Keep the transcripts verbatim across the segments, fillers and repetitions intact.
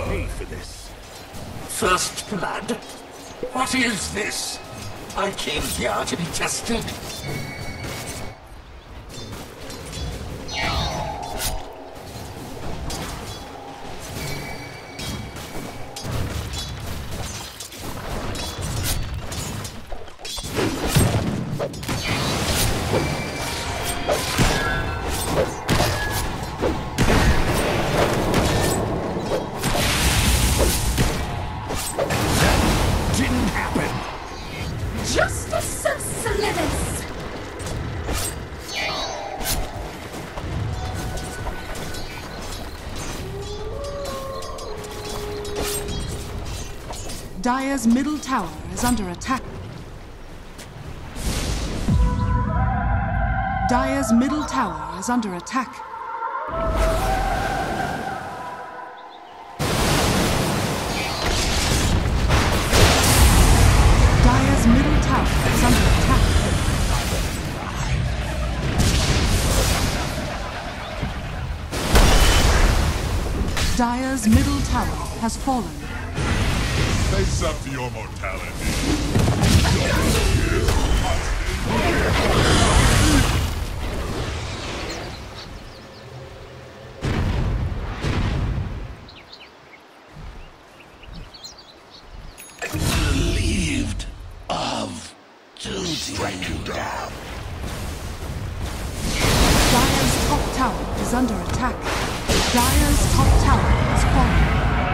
pay for this. First blood? What is this? I came here to be tested. Dire's middle tower is under attack. Dire's middle tower is under attack. Dire's middle tower is under attack. Dire's middle tower has fallen. Face up to your mortality. Relieved of duty. Strike you down. Dire's top tower is under attack. Dire's top tower has fallen.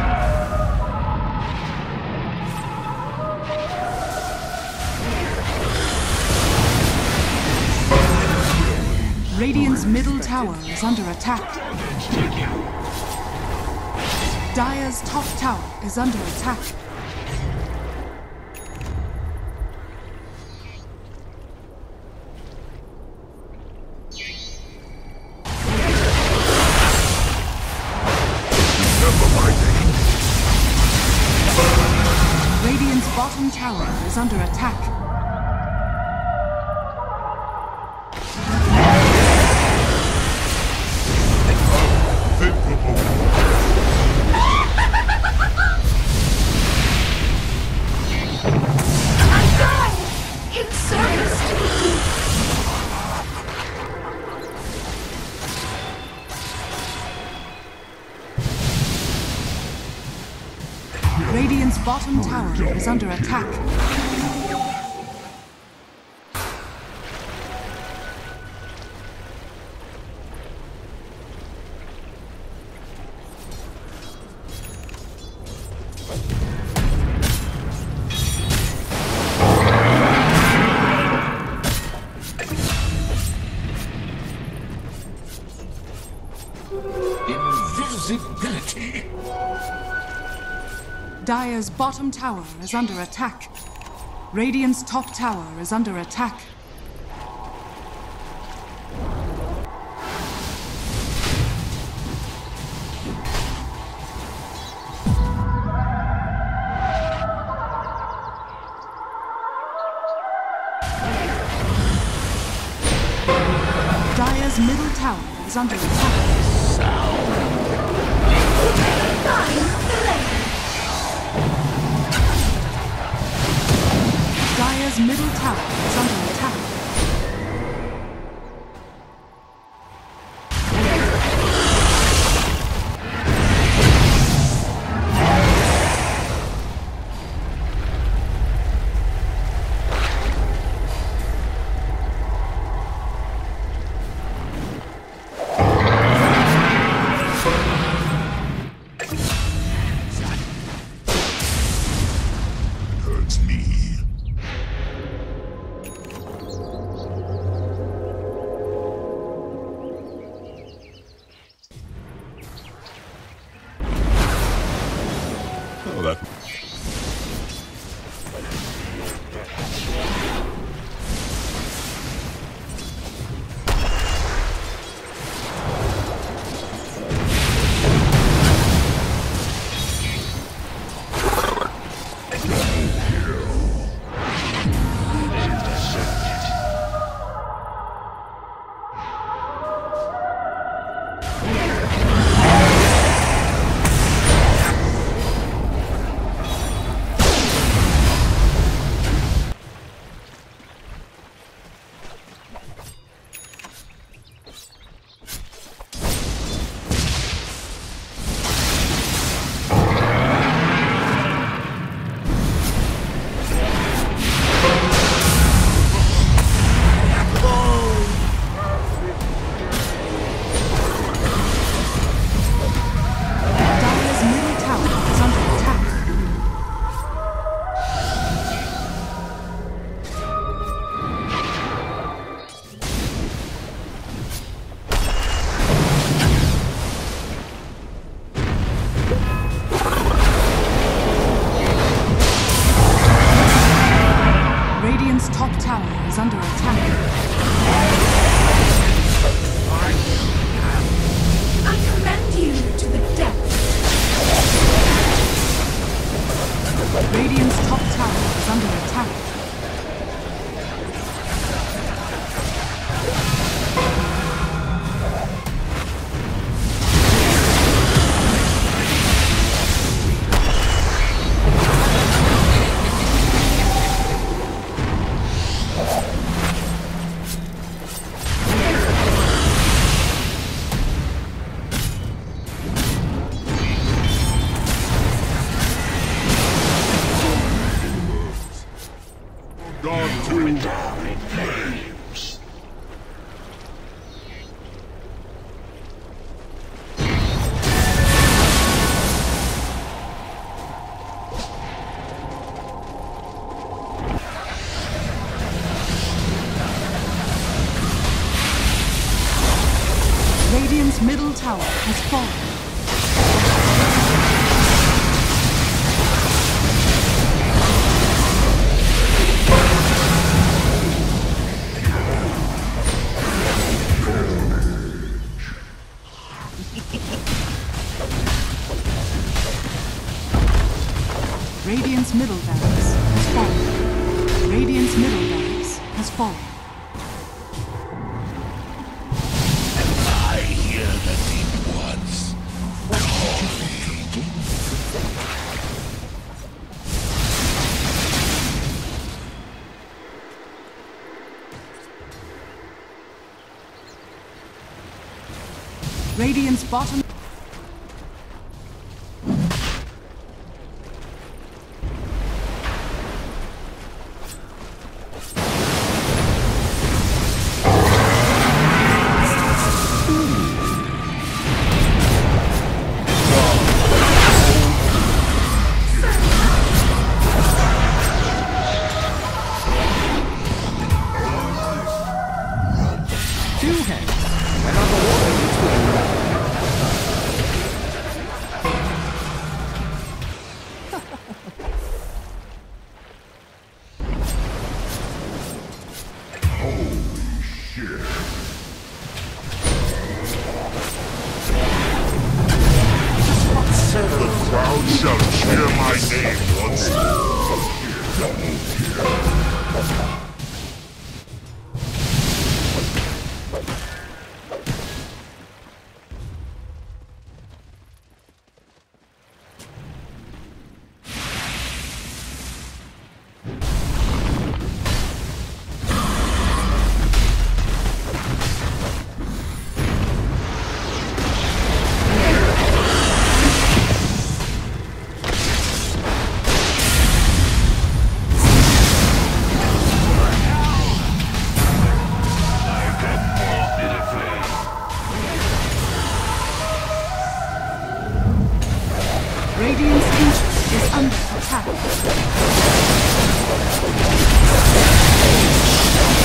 Radiant's middle tower is under attack. Dire's top tower is under attack. Radiant's bottom tower is under attack. Radiant's bottom tower is under attack. Invisibility. Dire's bottom tower is under attack. Radiant's top tower is under attack. Dire's middle tower is under attack. Dire's middle tower is under attack. Hurts me. Oh, that. going down in flames. Radiant's middle tower has fallen. Radiant's middle barracks has fallen. Radiant's middle barracks has fallen. I hear the deep ones calling. Radiant's bottom. The crowd shall cheer my name once more. Radiant's ancient is under attack.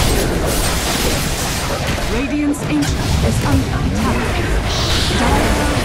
Radiant's ancient is under attack. Dire